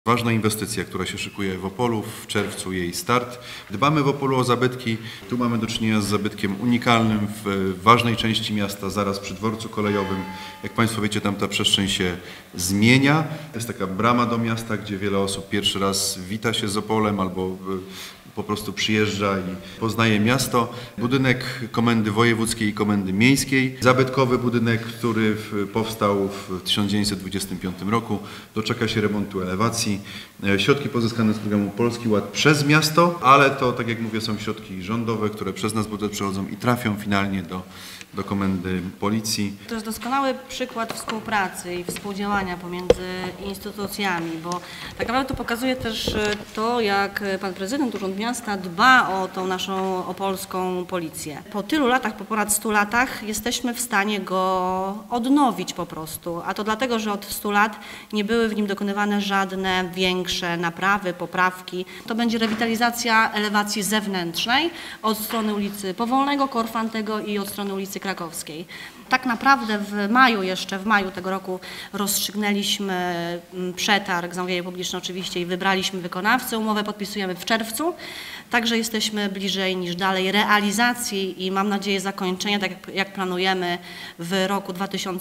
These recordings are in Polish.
Ważna inwestycja, która się szykuje w Opolu, w czerwcu jej start. Dbamy w Opolu o zabytki. Tu mamy do czynienia z zabytkiem unikalnym w ważnej części miasta, zaraz przy dworcu kolejowym. Jak Państwo wiecie, tam ta przestrzeń się zmienia. To jest taka brama do miasta, gdzie wiele osób pierwszy raz wita się z Opolem albo po prostu przyjeżdża i poznaje miasto. Budynek Komendy Wojewódzkiej i Komendy Miejskiej. Zabytkowy budynek, który powstał w 1925 roku. Doczeka się remontu elewacji. Środki pozyskane z programu Polski Ład przez miasto, ale to, tak jak mówię, są środki rządowe, które przez nas budżet przechodzą i trafią finalnie do Komendy Policji. To jest doskonały przykład współpracy i współdziałania pomiędzy instytucjami, bo tak naprawdę to pokazuje też to, jak pan prezydent, Urząd Miasta dba o tą naszą opolską policję. Po tylu latach, po ponad 100 latach jesteśmy w stanie go odnowić po prostu, a to dlatego, że od 100 lat nie były w nim dokonywane żadne większe naprawy, poprawki. To będzie rewitalizacja elewacji zewnętrznej od strony ulicy Powolnego, Korfantego i od strony ulicy Krakowskiej. Tak naprawdę jeszcze w maju tego roku rozstrzygnęliśmy przetarg, zamówienie publiczne oczywiście i wybraliśmy wykonawcę. Umowę podpisujemy w czerwcu, także jesteśmy bliżej niż dalej realizacji i mam nadzieję zakończenia, tak jak planujemy w roku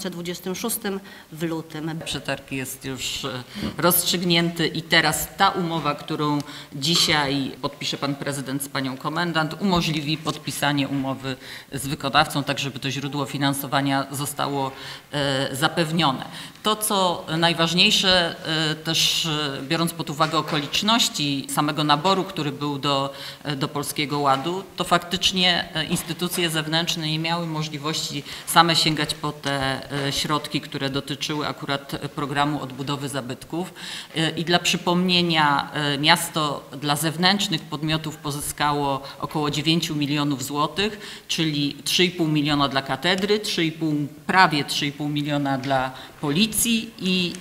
2026 w lutym. Przetarg jest już rozstrzygnięty i teraz ta umowa, którą dzisiaj podpisze pan prezydent z panią komendant, umożliwi podpisanie umowy z wykonawcą, tak żeby to źródło finansowania zostało zapewnione. To, co najważniejsze, też biorąc pod uwagę okoliczności samego naboru, który był do Polskiego Ładu, to faktycznie instytucje zewnętrzne nie miały możliwości same sięgać po te środki, które dotyczyły akurat programu odbudowy zabytków. I dla przypomnienia, miasto dla zewnętrznych podmiotów pozyskało około 9 milionów złotych, czyli 3,5 miliona dla katedry, prawie 3,5 miliona dla policji i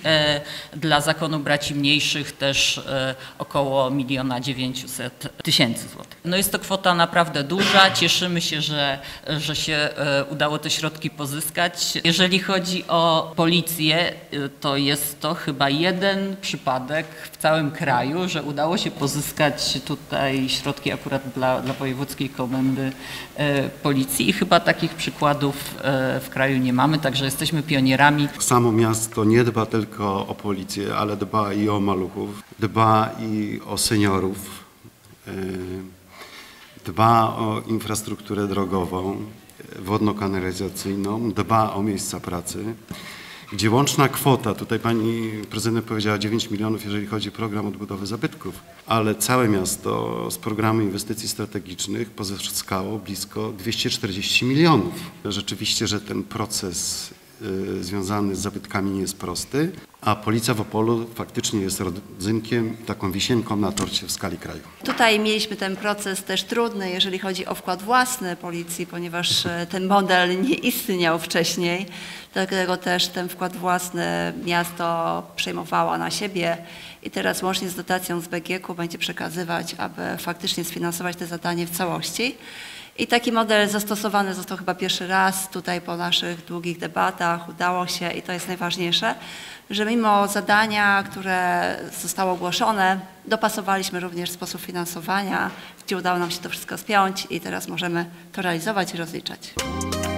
dla Zakonu Braci Mniejszych też około 1 900 000 złotych. No jest to kwota naprawdę duża. Cieszymy się, że się udało te środki pozyskać. Jeżeli chodzi o policję, to jest to chyba jeden przypadek w całym kraju, że udało się pozyskać tutaj środki akurat dla Wojewódzkiej Komendy Policji i chyba takich przykładów w kraju nie mamy, także jesteśmy pionierami. Samo miasto nie dba tylko o policję, ale dba i o maluchów, dba i o seniorów, dba o infrastrukturę drogową, wodno-kanalizacyjną, dba o miejsca pracy, gdzie łączna kwota, tutaj pani prezydent powiedziała 9 milionów, jeżeli chodzi o program odbudowy zabytków, ale całe miasto z programu inwestycji strategicznych pozyskało blisko 240 milionów. Rzeczywiście, że ten proces związany z zabytkami nie jest prosty, a policja w Opolu faktycznie jest rodzynkiem, taką wisienką na torcie w skali kraju. Tutaj mieliśmy ten proces też trudny, jeżeli chodzi o wkład własny policji, ponieważ ten model nie istniał wcześniej, dlatego też ten wkład własny miasto przejmowało na siebie i teraz łącznie z dotacją z BGK będzie przekazywać, aby faktycznie sfinansować te zadanie w całości. I taki model zastosowany został chyba pierwszy raz tutaj po naszych długich debatach. Udało się i to jest najważniejsze, że mimo zadania, które zostało ogłoszone, dopasowaliśmy również sposób finansowania, gdzie udało nam się to wszystko spiąć i teraz możemy to realizować i rozliczać.